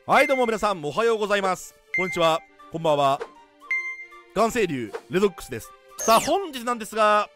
はいどうも皆さんおはようございます。こんにちは、こんばんは。眼星流レドックスです。さあ本日なんですが、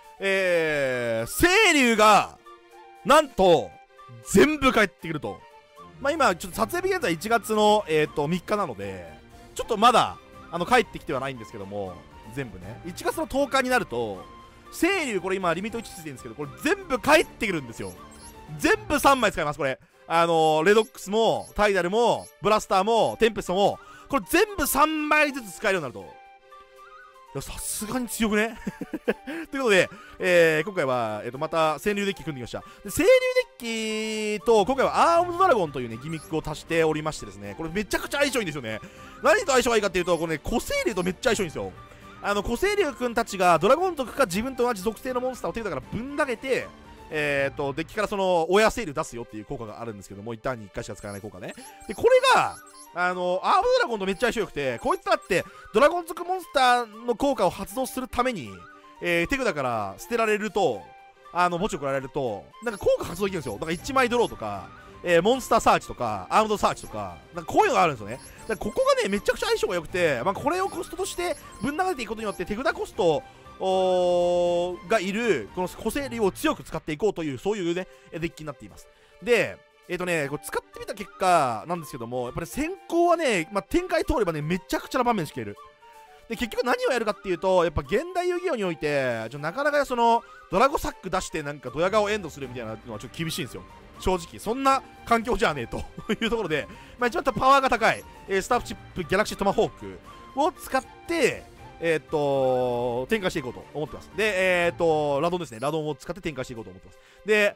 星流がなんと全部帰ってくると。今ちょっと撮影日現在1月の、3日なのでちょっとまだ帰ってきてはないんですけども、全部ね1月の10日になると星流、これ今リミット1ついてるんですけど、これ全部帰ってくるんですよ。全部3枚使います。これレドックスもタイダルもブラスターもテンペストもこれ全部3枚ずつ使えるようになると。いやさすがに強くねということで、今回は、また川柳デッキ組んできました。で川柳デッキと今回はアームドドラゴンというねギミックを足しておりましてですね、これめちゃくちゃ相性いいんですよね。何と相性がいいかっていうと、これね個星流とめっちゃ相性いいんですよ。個星流くんたちがドラゴン族か自分と同じ属性のモンスターを手札からぶん投げてデッキからその親セール出すよっていう効果があるんですけども、一旦に1回しか使わない効果ね。でこれがアームドラゴンとめっちゃ相性良くて、こいつだってドラゴン族モンスターの効果を発動するために、手札から捨てられると墓地を送られるとなんか効果発動できるんですよ。だから1枚ドローとか、モンスターサーチとかアームドサーチとかなんかこういうのがあるんですよね。だからここがねめちゃくちゃ相性が良くて、これをコストとしてぶん投げていくことによって手札コストがいるこの個星流を強く使っていこうという、そういうねデッキになっています。でこれ使ってみた結果なんですけども、やっぱり先行はね、展開通ればねめちゃくちゃな場面しかいる。で結局何をやるかっていうと、やっぱ現代遊戯王においてなかなかそのドラゴサック出してなんかドヤ顔エンドするみたいなのはちょっと厳しいんですよ、正直。そんな環境じゃねえというところで、一番パワーが高い、スターフチップギャラクシートマホークを使って展開していこうと思ってます。でラドンですね、ラドンを使って展開していこうと思ってます。で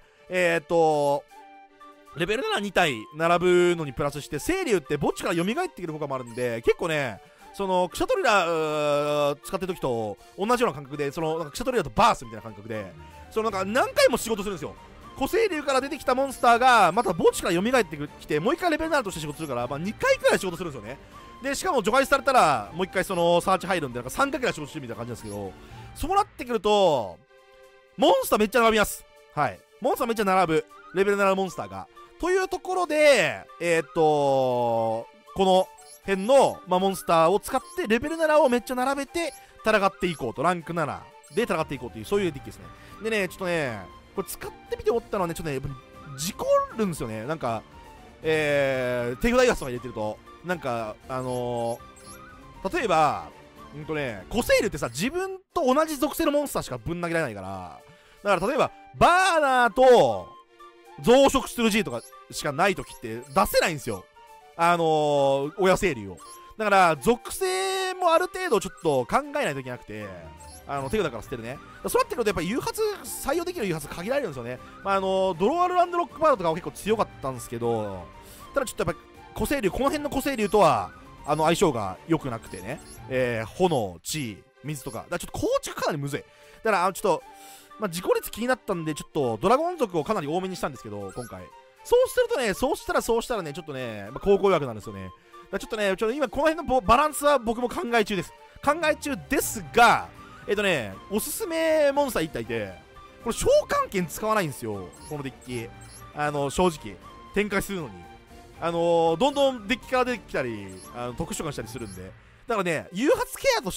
レベル7、2体並ぶのにプラスして、星流って墓地から蘇ってくる効果もあるんで、結構ね、そのクシャトリラ使ってる時と同じような感覚で、そのなんかクシャトリラとバースみたいな感覚で、そのなんか何回も仕事するんですよ。個星流から出てきたモンスターがまた墓地から蘇ってきて、もう一回レベル7として仕事するから、2回くらい仕事するんですよね。でしかも除外されたらもう一回そのサーチ入るんで、なんか3回くらい仕事してるみたいな感じなんですけど、そうなってくるとモンスターめっちゃ並びます。はい、モンスターめっちゃ並ぶレベル7のモンスターがというところで、この辺の、モンスターを使ってレベル7をめっちゃ並べて戦っていこうと、ランク7で戦っていこうという、そういうデッキですね。でね、ちょっとね、これ使ってみて思ったのはね、ちょっとね、事故るんですよね。なんか、手札イラストが入れてると、なんか、例えば、個星流ってさ、自分と同じ属性のモンスターしかぶん投げられないから、だから例えば、バーナーと、増殖する G とかしかない時って出せないんですよ、親星流を。だから属性もある程度ちょっと考えないといけなくて、手札から捨てるね。そうなってくるとやっぱり誘発採用できる誘発限られるんですよね。ドローアルランドロックバードとかは結構強かったんですけど、ただちょっとやっぱ個星流、この辺の個星流とは相性が良くなくてね、炎、地、水とか、だからちょっと構築かなりむずい。だからちょっと自己率気になったんで、ちょっとドラゴン族をかなり多めにしたんですけど、今回。そうするとね、そうしたらね、ちょっとね、高校予約なんですよね。だからちょっとね、今この辺のバランスは僕も考え中です。考え中ですが、おすすめモンスター1体いて、これ召喚剣使わないんですよ、このデッキ。正直、展開するのに。どんどんデッキから出てきたり、特殊召喚したりするんで。だからね、誘発ケアとして、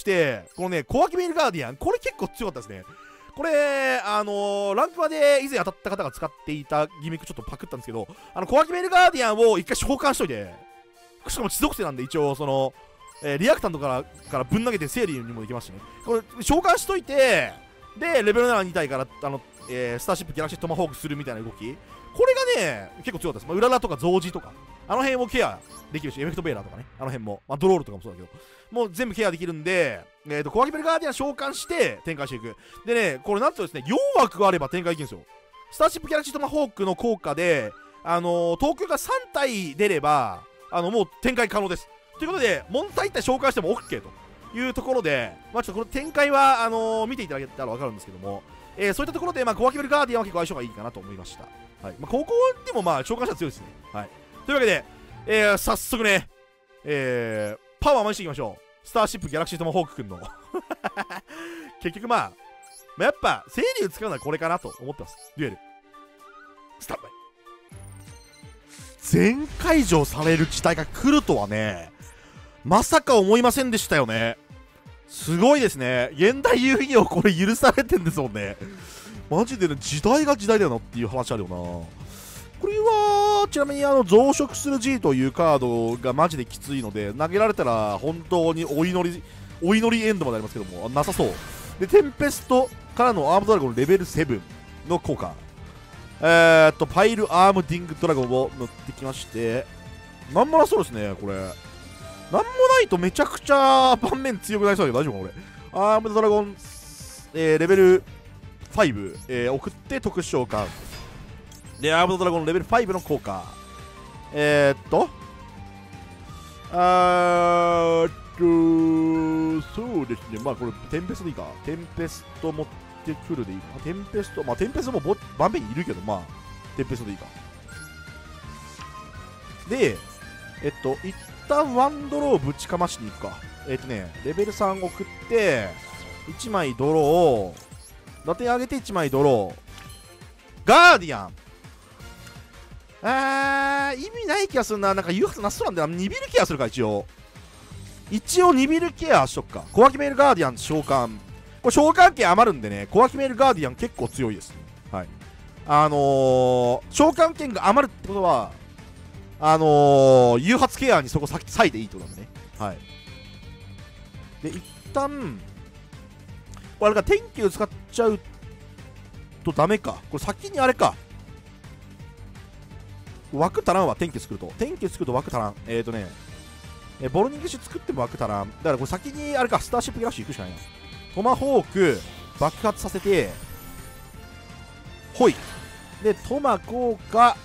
このね、小脇メイルガーディアン、これ結構強かったですね。これ、ランクマで以前当たった方が使っていたギミックちょっとパクったんですけど、小脇メルガーディアンを一回召喚しといて、しかも地属性なんで一応、その、リアクタントからぶん投げてセーリーにもできますしね。これ、召喚しといて、で、レベル7、2体から、スターシップギャラクシートマホークするみたいな動き。これがね、結構強かったです。うららとか増字とか、辺をケアできるし、エフェクトベーラーとかね、辺も、ドロールとかもそうだけど、もう全部ケアできるんで、小脇メルガーディアン召喚して展開していく。でね、これなんとですね、4枠があれば展開できるんですよ。スターシップギャラクシートマホークの効果で、東京が3体出れば、もう展開可能です。ということで、モンスター1体召喚しても OK というところで、ちょっとこの展開は、見ていただけたら分かるんですけども、そういったところで、小脇メルガーディアンは結構相性がいいかなと思いました。はい。高校でも召喚者は強いですね。はい。というわけで、早速ね、パワー回していきましょう。スターシップギャラクシートマホークくんの結局やっぱ星流使うのはこれかなと思ってます。デュエルスタンバイ。 全解除される事態が来るとはね、まさか思いませんでしたよね。すごいですね。現代遊戯王これ許されてんですもんね。マジでね、時代が時代だよなっていう話あるよな。これは、ちなみに増殖する G というカードがマジできついので、投げられたら本当にお祈りエンドまでありますけども、なさそう。で、テンペストからのアームドラゴンレベル7の効果。パイルアームディングドラゴンを乗ってきまして、なんもなそうですね、これ。なんもないとめちゃくちゃ盤面強くなりそうだけど大丈夫かこれ。アームドラゴン、レベル5、送って特殊召喚。で、アームドラゴンレベル5の効果。そうですね。まあこれ、テンペストでいいか。テンペスト持ってくるでいいか。テンペストも盤面にいるけど、まあ、テンペストでいいか。で、一旦ワンドローぶちかましに行くか。レベル3送って、1枚ドロー、打点上げて1枚ドロー。ガーディアン。意味ない気がするな。なんか言うはずなさそうなんだよ。ニビルケアするか、一応ニビルケアしとくか。コアキメールガーディアン召喚。これ召喚権余るんでね、コアキメールガーディアン結構強いです。はい。召喚権が余るってことは、誘発ケアにそこ割いていいってことなんでね。はい。で、一旦、これが天気を使っちゃうとダメか。これ先にあれか。枠足らんわ、天気作ると。枠足らん。ボルニング種作っても枠足らん。だからこれ先にあれか、スターシップギャラクシー行くしかないな。トマホーク、爆発させて、ほい。で、トマ効果、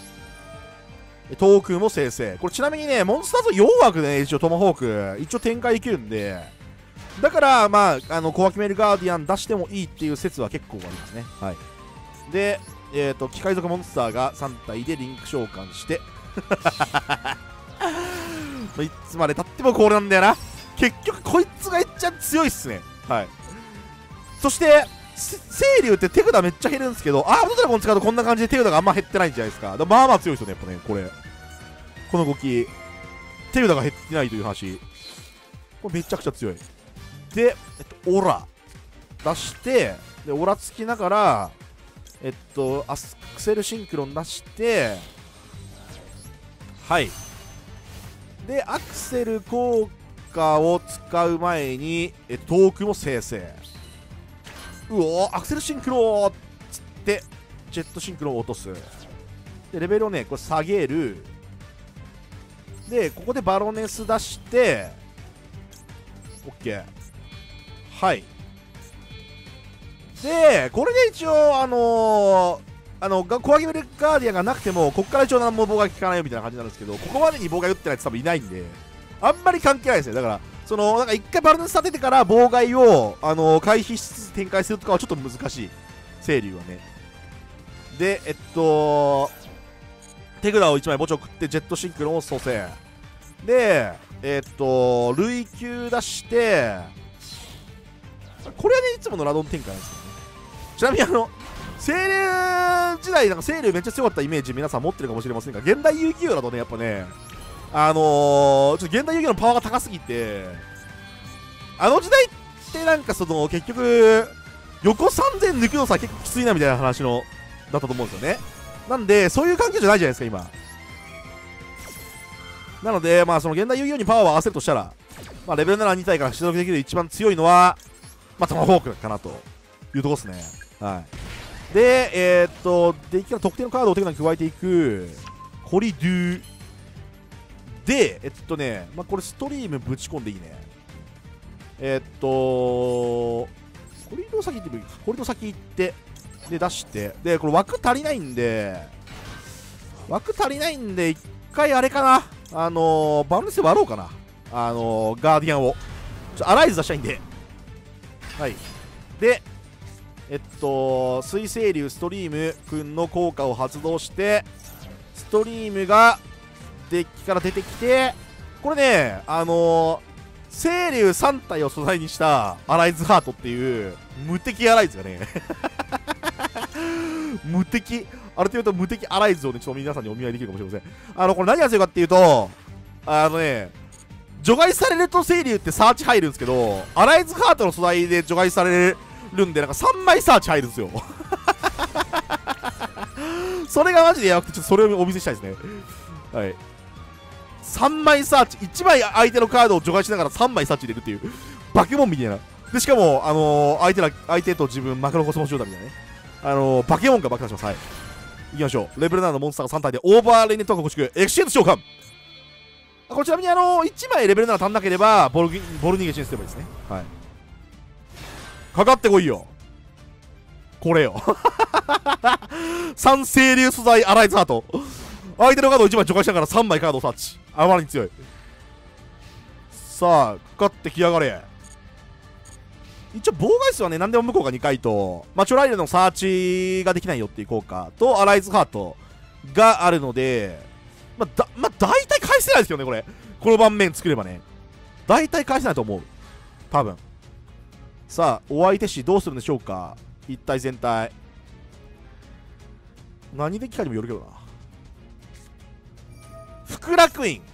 トークンも生成。これちなみにね、モンスターズ4枠でね、一応トマホーク、一応展開できるんで、だから、まあ、コアキメルガーディアン出してもいいっていう説は結構ありますね。はい。で、機械族モンスターが3体でリンク召喚して、いつまでたってもこれなんだよな。結局、こいつが一番強いっすね。はい。そして、清流って手札めっちゃ減るんですけど、アームドラゴン使うとこんな感じで手札があんま減ってないんじゃないですか。まあまあ強いですよね、やっぱね、これ。この動き。手札が減ってないという話。これめちゃくちゃ強い。で、オラ。出して、で、オラつきながら、アクセルシンクロン出して、はい。で、アクセル効果を使う前に、トークも生成。うおー、アクセルシンクローっつって、ジェットシンクロンを落とす。で、レベルをね、これ下げる。で、ここでバロネス出して、OK。はい。で、これで一応、コアギメルガーディアンがなくても、ここから一応何も妨害効かないよみたいな感じなんですけど、ここまでに妨害打ってないやつ多分いないんで、あんまり関係ないですね。だから、なんか一回バルネス立ててから妨害を、回避しつつ展開するとかはちょっと難しい。清流はね。で、手札を1枚墓地送って、ジェットシンクロンを蘇生。で、累級出して、これはね、いつものラドン展開なんですよね。ちなみに清流時代、なんか清流めっちゃ強かったイメージ皆さん持ってるかもしれませんが、現代遊戯王だとね、やっぱね、ちょっと現代遊戯王のパワーが高すぎて、あの時代ってなんか結局、横3000抜くのさ結構きついなみたいな話だったと思うんですよね。なんで、そういう環境じゃないじゃないですか、今。なので、まあ、現代遊戯王にパワーを合わせるとしたら、まあ、レベル7、2体から出力できる一番強いのは、まあ、トマホークかなというところですね。はい。で、デッキから特定のカードを手札に加えていく、コリドゥ。で、まあ、これストリームぶち込んでいいね。コリドゥ先行ってもいいか。コリドゥ先行って、で、出して、で、これ枠足りないんで、一回あれかな。バルネスで割ろうかな。ガーディアンを。アライズ出したいんで。はい。で、水星流ストリームくんの効果を発動して、ストリームがデッキから出てきて、これね、清流3体を素材にしたアライズハートっていう無敵アライズがね無敵ある程度無敵アライズをね、ちょっと皆さんにお見舞いできるかもしれません。これ何が強いかっていうと、除外されると清流ってサーチ入るんですけど、アライズハートの素材で除外されるんで、なんか3枚サーチ入るんですよ。それがマジでやばくて、ちょっとそれをお見せしたいですね。はい。3枚サーチ、1枚相手のカードを除外しながら3枚サーチ入れるっていう、バケモンみたいな。で、しかも、相手と自分、マクロコスモショーダみたいなね。バケモンが爆発します。はい。行きましょう。レベル7のモンスターが3体で、オーバーレイネットが欲しく、エクシェント召喚。これちなみに1枚レベル7足んなければ、ボルニゲシンすればいいですね。はい。かかってこいよ。これよ。3清流素材アライズハート。相手のカードを1枚除外しながら3枚カードをサーチ。あまりに強い。さあ、かかってきやがれ。一応、妨害数はね、何でも向こうが2回と、チョライルのサーチができないよっていう効果と、アライズハートがあるので、大体返せないですけどね、これ。この盤面作ればね。大体返せないと思う。多分。さあ、お相手しどうするんでしょうか。一体全体。何で機械にもよるけどな。福楽院。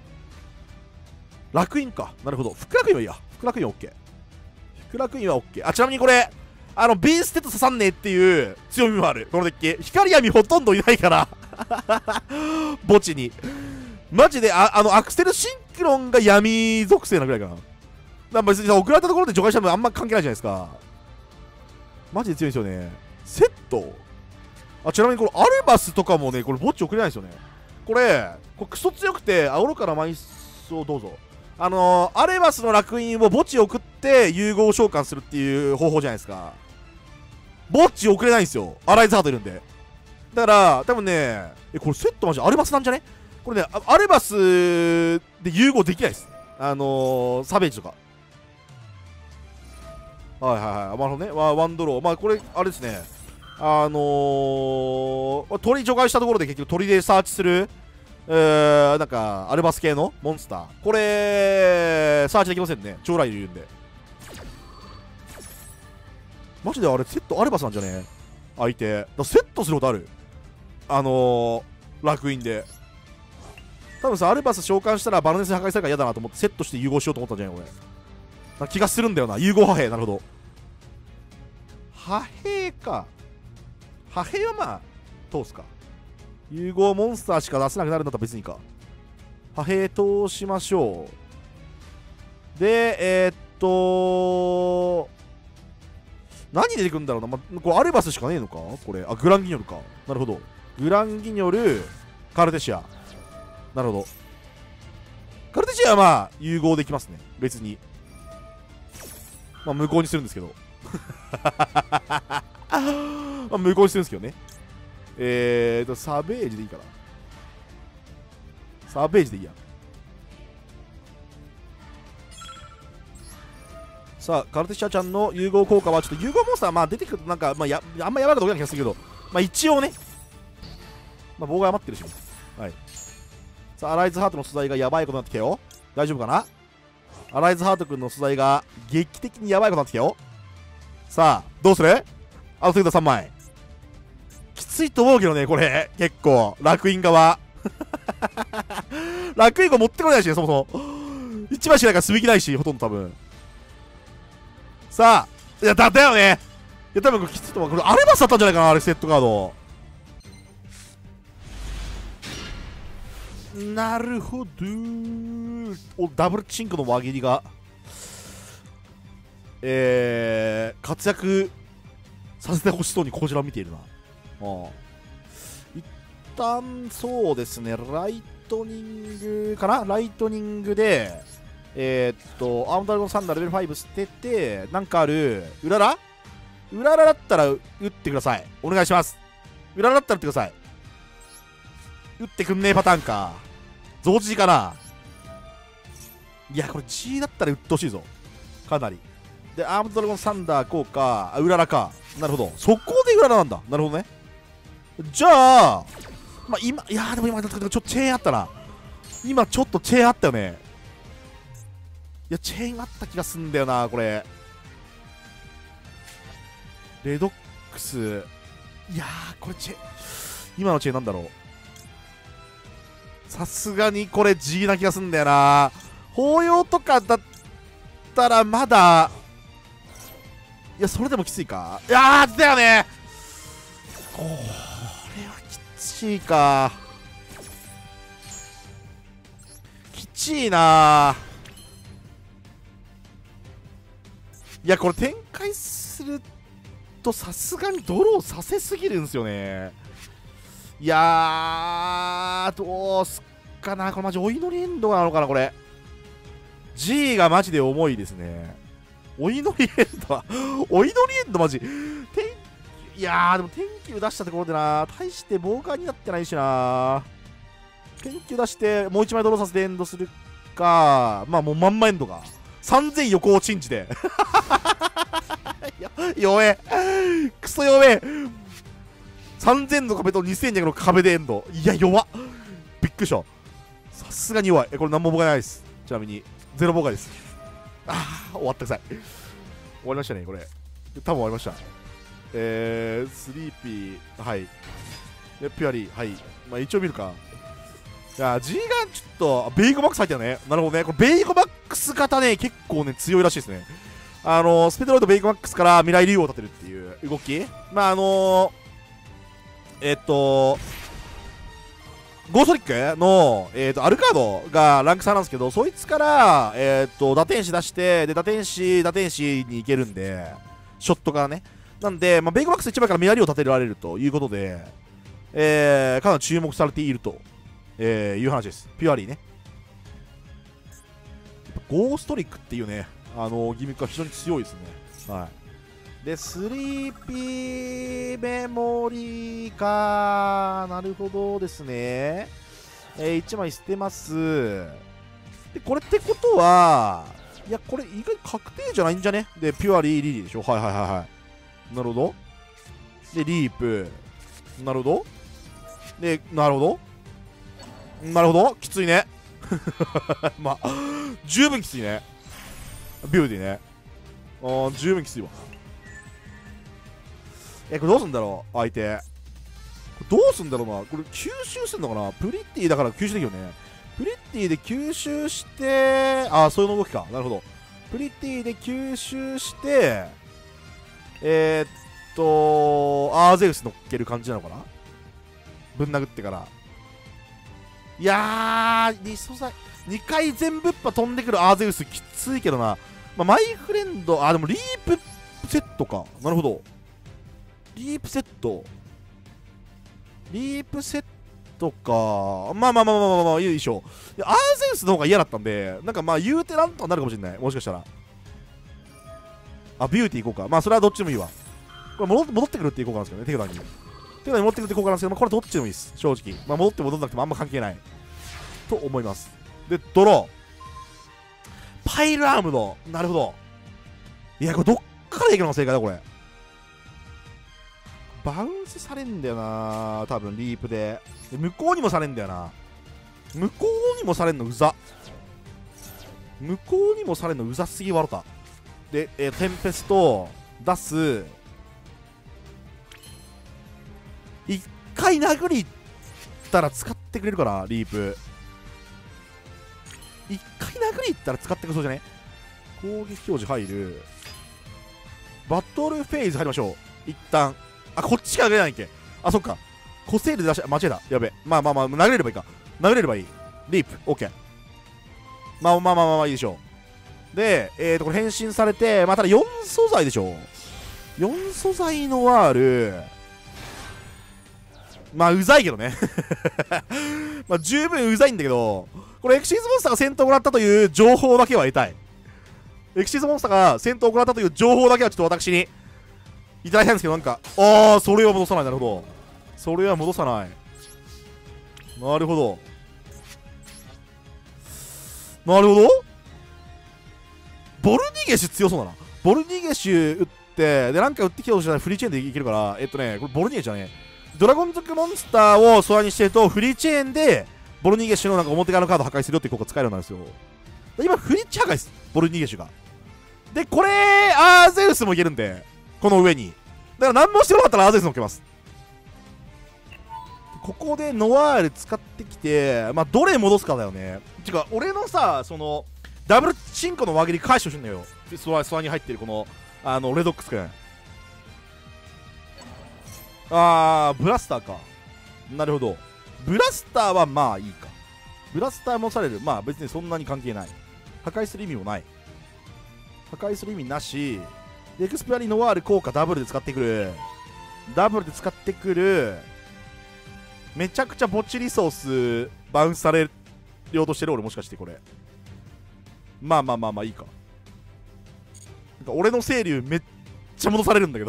楽院か。なるほど。福楽院はいいや。福楽院は OK。福楽院は OK。ちなみにこれ、ビーステッド刺さんねえっていう強みもある。このデッキ。光闇ほとんどいないから。墓地に。マジで、アクセルシンクロンが闇属性なぐらいかな。別に送られたところで除外したのあんま関係ないじゃないですか。マジで強いんですよね。セットちなみにこれアルバスとかもね、これ墓地送れないんですよね。これクソ強くて、愚かな枚数をどうぞ。アルバスの烙印を墓地送って融合召喚するっていう方法じゃないですか。墓地送れないんですよ。アライズハートいるんで。だから、多分ね、これセットマジアルバスなんじゃね？これね、アルバスで融合できないです。サベージとか。はいはいはい。なるほどね。ワンドロー。これ、あれですね。鳥除外したところで結局鳥でサーチする、なんか、アルバス系のモンスター。これ、サーチできませんね。超来いるんで。マジであれ、セットアルバスなんじゃね？相手。セットすることある？楽印で。多分さ、アルバス召喚したらバロネスに破壊されるから嫌だなと思ってセットして融合しようと思ったんじゃないこれ。な気がするんだよな。融合破兵。なるほど。破兵か。破兵は通すか。融合モンスターしか出せなくなるんだったら別にいいか。破兵通しましょう。で、何出てくるんだろうな。これアルバスしかねえのかこれ。グランギニョルか。なるほど。グランギニョル、カルテシア。なるほど。カルテシアは融合できますね。別に。無効にするんですけど。無効にするんですけどね。サベージでいいかな。サベージでいいや。さあ、カルテシアちゃんの融合効果は、ちょっと融合モンスター、出てくるとなんか、あんまやばいことない気がするけど、一応ね、妨害余ってるし、はい。さあ、アライズハートの素材がやばいことになってきたよ。大丈夫かな？アライズハート君の素材が劇的にやばいことになってきたよ。さあ、どうする？アウトレード3枚。きついと思うけどね、これ。結構。楽印側。楽印が持ってこれないしね、そもそも。1枚しかないから積み木ないし、ほとんど多分。さあ、いや、だよね。いや、多分これきついと思う。これ、アルバスだったんじゃないかな、あれ、セットカード。なるほど。ダブルチンクの輪切りが、活躍させてほしそうにこちらを見ているな。一旦そうですね、ライトニングかな。ライトニングでアームドラゴンサンダーレベル5捨てて、なんかあるうららだったら打ってください。お願いします。うららだったら打ってください。打ってくんねえパターンか。増Gかな。いや、これ G だったら打ってほしいぞ。かなり。で、アームドラゴンサンダー効果、うららか。なるほど。そこでうららなんだ。なるほどね。じゃあ、今、いやでも今、ちょっとチェーンあったな。今、ちょっとチェーンあったよね。いや、チェーンあった気がすんだよな、これ。レドックス。いやこれ今のチェーンなんだろう。さすがにこれ G な気がすんだよな。法要とかだったらまだ、いやそれでもきついか。いやーだよね。これはきついか。きちいな。いやこれ展開するとさすがにドローさせすぎるんですよね。いやーどうすっかな。これマジお祈りエンドなのかなこれ。 G がマジで重いですね。お祈りエンドはお祈りエンドマジいやーでも天球出したところでな、大して妨害になってないしな。天球出してもう1枚ドローさせてエンドするか、まあもうまんまエンドが3000横をチンジで弱え、クソ弱え。3000の壁と2200の壁でエンド。いや弱っ、びっくりした。さすがに弱い。これ何も妨害ないです。ちなみにゼロ妨害です。ああ終わったくさい。終わりましたねこれ。多分終わりました。スリーピー、はいでピュアリー、はい、まあ一応見るか。いや G がちょっとベイゴマックス入ったよね。なるほどね。これベイゴマックス型ね結構ね強いらしいですね。スペドロイドベイゴマックスから未来竜を立てるっていう動き。まあゴーストリックの、アルカードがランク3なんですけど、そいつから、打天使出して、で、打天使に行けるんで、ショットからね。なんで、まあ、ベイゴマックス1枚からメアリを立てられるということで、かなり注目されていると、いう話です。ピュアリーね。ゴーストリックっていうね、ギミックは非常に強いですね。はい。で、スリーピーメモリーか。なるほどですね。1枚捨てます。で、これってことは、いや、これ意外確定じゃないんじゃね。で、ピュアリー、リリーでしょ。はいはいはいはい。なるほど。で、リープ。なるほど。で、なるほど。なるほど。きついね。まあ、十分きついね。ビューティーね。十分きついわ。これどうすんだろう相手。どうすんだろうな。これ吸収すんのかな。プリッティだから吸収できるよね。プリッティで吸収して、ああ、そういう動きか。なるほど。プリッティで吸収して、アーゼウス乗っける感じなのかな。ぶん殴ってから。いやー、2素材、2回全部っぱ飛んでくるアーゼウスきついけどな。まあ、マイフレンド、あ、でもリープセットか。なるほど。リープセットか。まあまあまあまあまあまあ、いいでしょう。アーゼウスの方が嫌だったんで、なんかまあ言うてなんとかなるかもしれない。もしかしたら。あ、ビューティー行こうか。まあそれはどっちでもいいわ。これ戻ってくるっていう効果なんですけどね、手札に。手札に戻ってくるって効果なんですけど、まあ、これどっちでもいいです。正直。まあ戻って戻んなくてもあんま関係ない。と思います。で、ドロー。パイルアームド。なるほど。いや、これどっから行くのが正解だ、これ。バウンスされんだよな多分リープで。向こうにもされんだよな。向こうにもされんのうざ。向こうにもされんのうざすぎわろた。で、テンペスト出す。一回殴りったら使ってくれるかなリープ。一回殴りったら使ってくれそうじゃね。攻撃表示入る。バトルフェーズ入りましょう一旦。あ、こっちから上げないっけ。あ、そっか。コセールで出した。間違えた。やべ。まあまあまあ、殴れればいいか。殴れればいい。リープ。オッケー。まあまあまあまあまあいいでしょう。で、これ変身されて、まあただ4素材でしょ。4素材のワール。まあ、うざいけどね。まあ、十分うざいんだけど、これエクシーズモンスターが戦闘を行ったという情報だけは得たい。エクシーズモンスターが戦闘を行ったという情報だけはちょっと私にいただきたいんですけど、なんか、ああ、それは戻さない。なるほど。それは戻さない。なるほど。なるほど。ボルニゲシュ強そうだな。ボルニゲシュ打って、で、なんか打ってきたとしたらフリーチェーンでいけるから、これボルニゲシュじゃねえ。ドラゴン族モンスターをソアにしてると、フリーチェーンで、ボルニゲシュのなんか表側のカード破壊するよっていう効果使えるようになるんですよ。今、フリッチ破壊です。ボルニゲシュが。で、これ、アーゼウスもいけるんで、この上に。だから何もしてなかったらアーゼウス乗っけます。 ここでノワール使ってきて、まあどれ戻すかだよね。てか俺のさ、そのダブルチンコの輪切り返してほしいんだよ。スワに入ってるこのレドックスくん。ブラスターか。なるほど。ブラスターはまあいいか。ブラスターもされる。まあ別にそんなに関係ない。破壊する意味もない。破壊する意味なし。でエクスペアリノワール効果ダブルで使ってくる。ダブルで使ってくる。めちゃくちゃ墓地リソースバウンスされようとしてる俺、もしかしてこれ。まあいいか。なんか俺の清流めっちゃ戻されるんだけど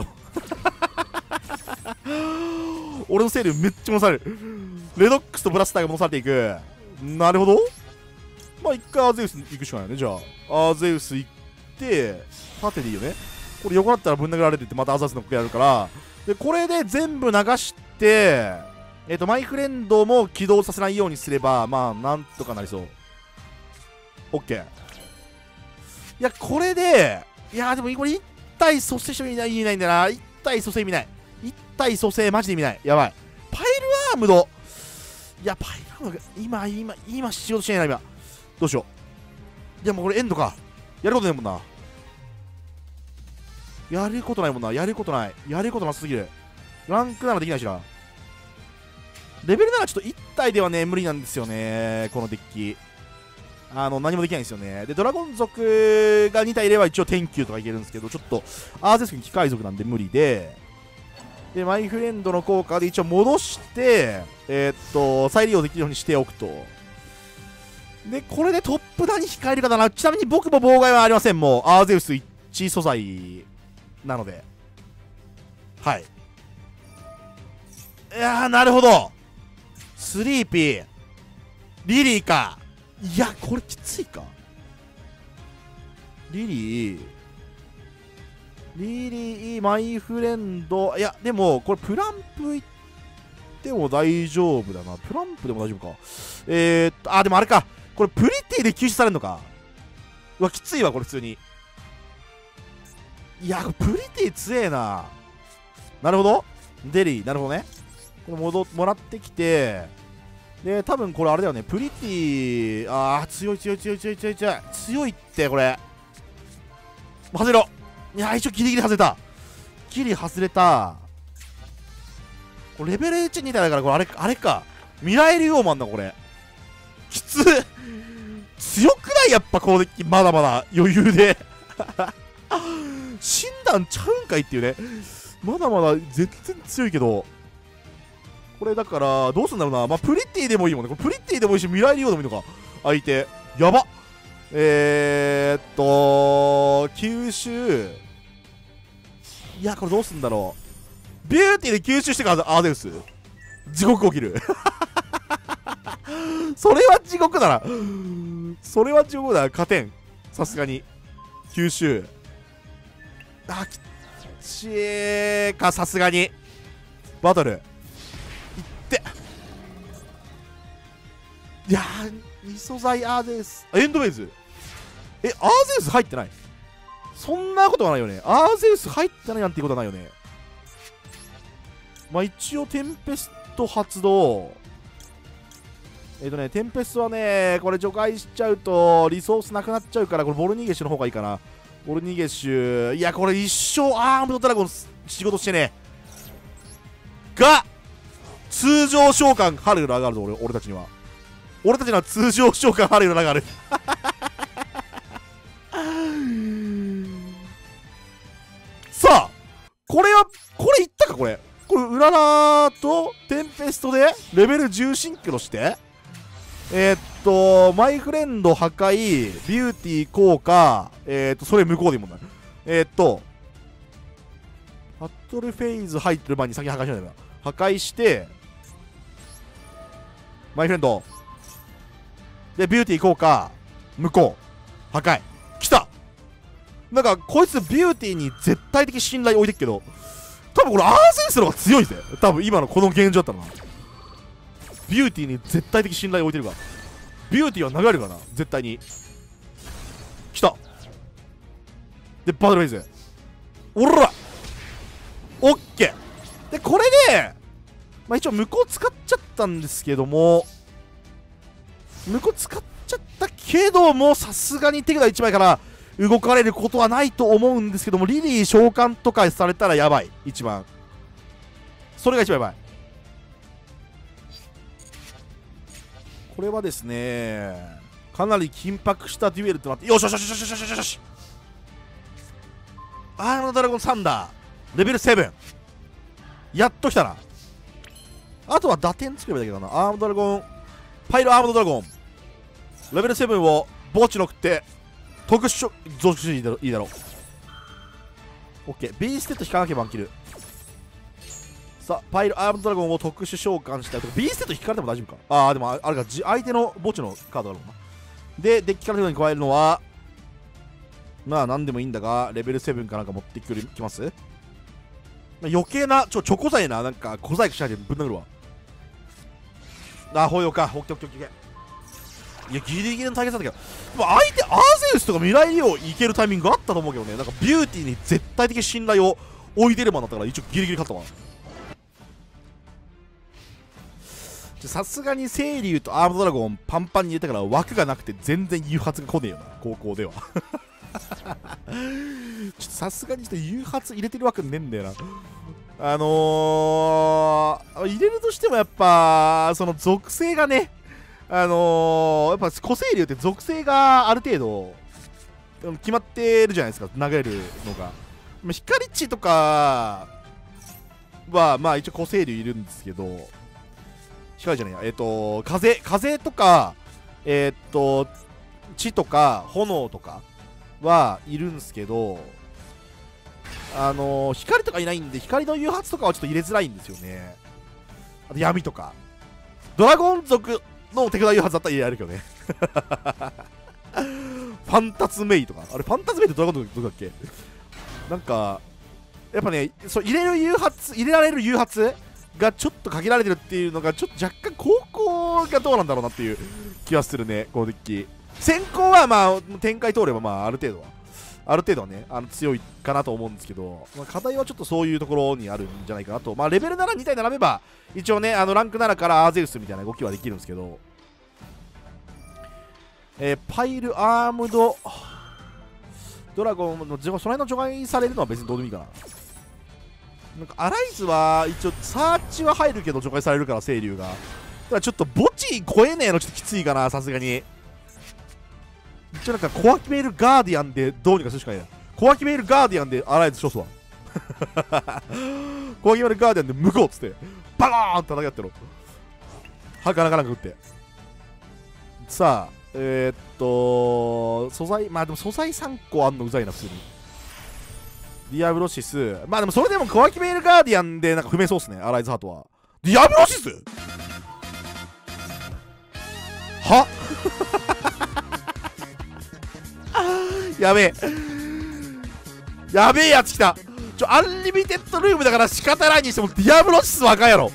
俺の清流めっちゃ戻される。レドックスとブラスターが戻されていく。なるほど。まあ一回アーゼウス行くしかないよね。じゃあアーゼウス行って縦でいいよね。これ横だったらぶん殴られてってまたアザースの声やるから、でこれで全部流してマイフレンドも起動させないようにすればまあなんとかなりそう。 OK。 いやこれで、いやでもこれ1体蘇生しても意味ないんだよな。1体蘇生意味ない。1体蘇生マジで意味ない。やばい。パイルアームド、いやパイルアームド今仕事してないな。今どうしよう。いやもうこれエンドか。やることないもんな。やることなさすぎる。ランクならできないしな。レベルならちょっと1体ではね無理なんですよね、このデッキ。何もできないんですよね。でドラゴン族が2体いれば一応天球とかいけるんですけど、ちょっとアーゼスに機械族なんで無理で、マイフレンドの効果で一応戻して再利用できるようにしておくと。でこれでトップダウンに控えるかだな。ちなみに僕も妨害はありません。もうアーゼウス一致素材なので、はい。いやーなるほど。スリーピーリリーか。いやこれきついか。リリーマイフレンド、いやでもこれプランプいっても大丈夫だな。プランプでも大丈夫か。でもあれか、これプリティで救出されるのか。うわきついわこれ普通に。いやプリティ強えな。なるほど。デリーなるほどね。これもらってきて、で多分これあれだよね。プリティ強いってこれ。外れろ。いや一応ギリギリ外れた。ギリ外れた。これレベル1にいただからこれあれか。ミラエルヨーマンだこれ。きつ強くないやっぱこのデッキまだまだ余裕で診断ちゃうんかいっていうね。まだまだ全然強いけど、これだからどうすんだろうな。まあプリティでもいいもんね。これプリティでもいいしミライリオでもいいのか。相手やば。吸収。いやこれどうすんだろう。ビューティーで吸収してからアーゼウス地獄起きるそれは地獄だな。それは地獄だ。勝てんさすがに。吸収きっちーか。さすがにバトルいって、いやー異素材アーゼウスエンドウェイズアーゼウス入ってない。そんなことはないよね。アーゼウス入ってないなんていうことはないよね。まあ一応テンペスト発動。テンペストはねこれ除外しちゃうとリソースなくなっちゃうから、これボルニーゲッシュの方がいいかな。ボルニーゲッシュ、いやこれ一生アームドドラゴン仕事してねが通常召喚ハレルラがあるぞ。俺たちには通常召喚ハレルラがあるさあこれいったか。これウララとテンペストでレベル10シンクロして、マイフレンド破壊ビューティー効果、それ無効でいいもんな。バトルフェイズ入ってる前に先に破壊しないんだ。破壊してマイフレンドでビューティー効果無効破壊きた。なんかこいつビューティーに絶対的信頼置いてっけど、多分これアーゼウスの方が強いぜ。多分今のこの現状だったらな。ビューティーに絶対的信頼置いてるから。ビューティーは流れるからな絶対に。きた。でバトルフェイズおらオッケーでこれでまあ一応向こう使っちゃったんですけども、向こう使っちゃったけども、さすがに手札1枚から動かれることはないと思うんですけども、リリー召喚とかされたらやばい。一番それが一番やばい。これはですね、かなり緊迫したデュエルとなって、よしよしよしよしよしよしよし、アームドラゴンサンダーレベル7、やっときたな。あとは打点作ればいいだけだな。アームドラゴン、パイルアームドラゴンレベル7を墓地の送って特殊増殖していいだろう。 OK、 ビーステッド引かなければ切る。さあパイルアームドラゴンを特殊召喚したいとか、ビーステッド引かれても大丈夫か。ああでもあれか、相手の墓地のカードあるもんな。でデッキから手札に加えるのはまあ何でもいいんだが、レベル7かなんか持ってきます。余計なチョコ材な、なんか小細工しないでぶん殴るわ。あ、保養か。オッケーオッケーオッケー。いや、ギリギリの対決だったけど、相手アーゼウスとか未来リオいけるタイミングがあったと思うけどね。なんかビューティーに絶対的信頼を置いてるマンだったから、一応ギリギリ勝ったわ。さすがに清流とアームドラゴンパンパンに入れたから枠がなくて全然誘発が来ねえよな、高校では。ちょっとさすがに誘発入れてる枠ねえんだよな。入れるとしてもやっぱその属性がね、やっぱ個性流って属性がある程度決まってるじゃないですか、投げるのが。光地とかはまあ一応個性流いるんですけど、光じゃないや、風とか地とか炎とかはいるんですけど、光とかいないんで、光の誘発とかはちょっと入れづらいんですよね。あと闇とかドラゴン族の手札誘発だったら入れられるけどね。ファンタツメイとか、あれファンタツメイってドラゴン族だっけ。なんかやっぱね、そう入れられる誘発がちょっと限られてるっていうのがちょっと若干高校がどうなんだろうなっていう気はするね。このデッキ先行はまあ展開通ればまあある程度はね強いかなと思うんですけど、まあ、課題はちょっとそういうところにあるんじゃないかなと。まあレベル7、2体並べば一応ねランク7からアーゼウスみたいな動きはできるんですけど、パイルアームドドラゴンのその辺の除外されるのは別にどうでもいいかな。なんかアライズは一応サーチは入るけど除外されるから清流が、だからちょっと墓地超えねえのちょっときついかな、さすがに。一応なんかコアキメールガーディアンでどうにかするしかないな。コアキメールガーディアンでアライズショスわ。コアキメールガーディアンで向こうっつってバーンって叩き合ってろ。はかなかなか打ってさあ素材、まあでも素材3個あんのうざいな普通に。ディアブロシス、まあでもそれでもコアキメールガーディアンでなんか不明そうっすね、アライズハートは。ディアブロシスはやべえやべえやつ来た。アンリミテッドルームだから仕方ないにしてもディアブロシスはあかんやろ。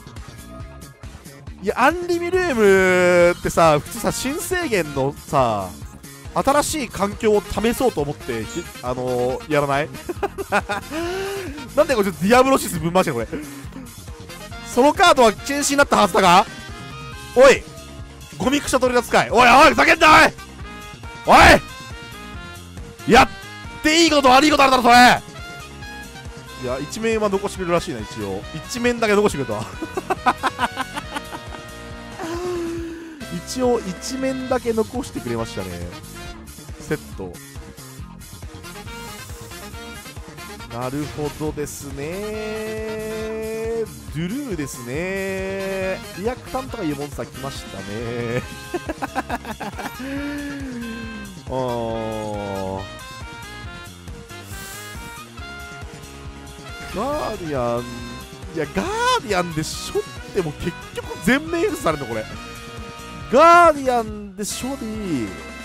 いやアンリミルームってさ、普通さ新制限のさ新しい環境を試そうと思ってやらない。なんでこれディアブロシスぶん回してんこれ。そのカードは禁止になったはずだが、おいゴミクシャ取りが使い、おいおいふざけんなおいおい、やっていいこと悪いことあるだろそれ。いや一面は残してくれるらしいな、一応一面だけ残してくれた。一応一面だけ残してくれましたね。セットなるほどですね。ドゥルーですね。リアクタンとかいうモンスター来ましたね。ガーディアン、いやガーディアンでしょっても結局全面 F されるのこれ。ガーディアンで処理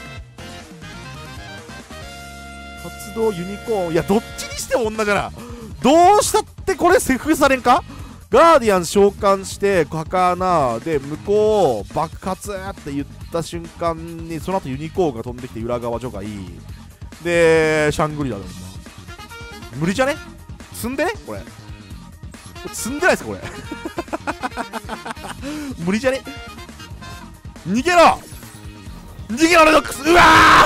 発動ユニコーン、いやどっちにしても同じだな。どうしたってこれセフされんか。ガーディアン召喚して儚で向こう爆発って言った瞬間にその後ユニコーンが飛んできて裏側除外でシャングリラだもんな。無理じゃね積んでねこれ積んでないですかこれ。 無理じゃね。逃げろ逃げろレノックス。うわ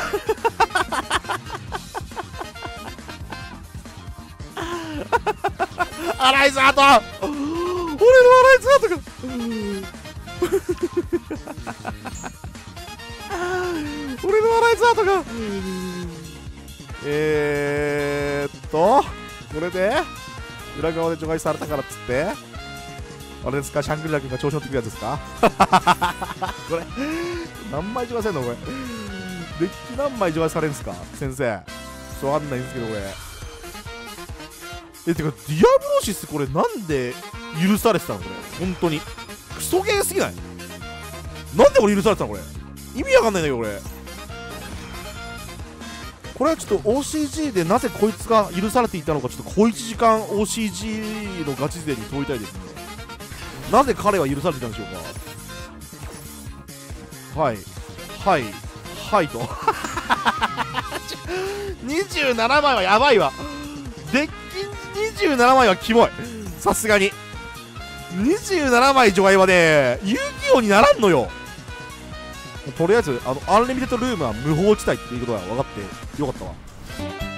ーアライズアート、俺のアライズアートが俺のアライズアートがこれで裏側で除外されたからっつってあれですか、シャングリラ君が調子乗ってくるやつですかこれ何枚除外されんのこれ。デッキ何枚除外されるんすか先生。ちょっとわかんないんですけどこれ。てかディアブロシスこれなんで許されてたのこれ。本当にクソゲーすぎない？なんでこれ許されてたのこれ。意味わかんないんだけどこれ。これはちょっと OCG でなぜこいつが許されていたのか、ちょっと小1時間 OCG のガチ勢に問いたいですね。なぜ彼は許されていたんでしょうか。はいはいはいと27枚はやばいわ。デッキ27枚はキモい。さすがに27枚除外はね遊戯王にならんのよ。とりあえずアンリミテッドルームは無法地帯っていうことが分かってよかったわ。